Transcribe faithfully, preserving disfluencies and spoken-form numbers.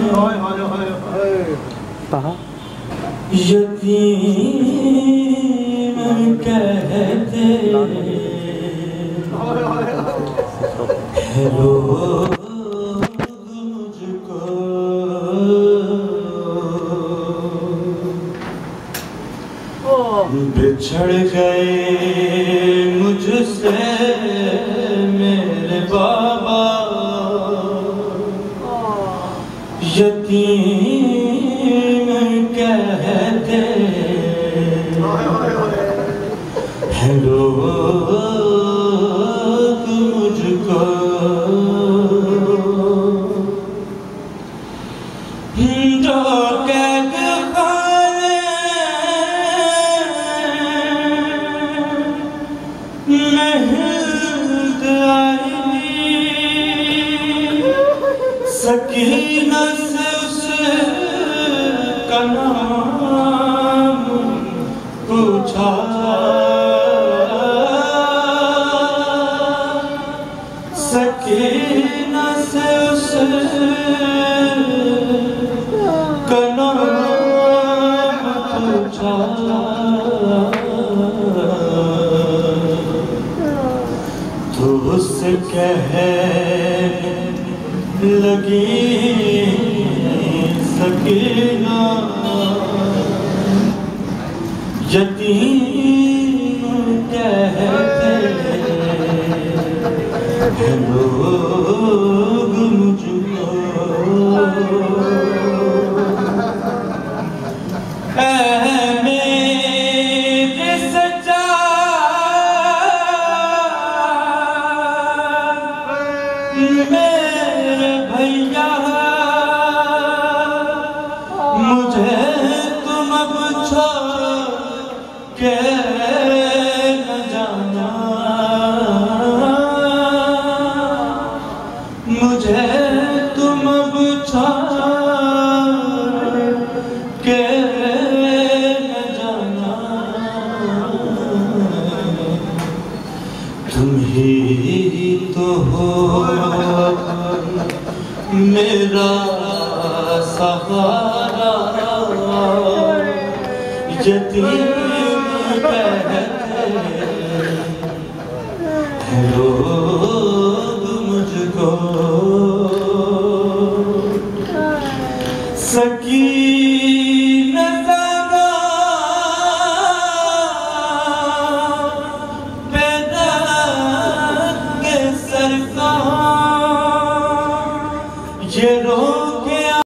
यतीम कहते हैं लोग मुझको, बिछड़ गए मुझसे मेरे बाबा, यतीम कहते हैं लोग मुझको। जो कैद खाने में हिंद आई, सकीना से उसका नाम पूछा, सकीना से उसका नाम पूछा, तो उससे कहने लगी सकीना, यतीम कहते हैं लोग मुझको। ऐ मेरे सच्चा मेरे भैया, मुझे तुम अब छोड़ के न जाना, मुझे तुम अब छोड़ के न जाना, तुम ही तो हो मेरा सहारा, यतीम कहते हैं लोग मुझको। सकी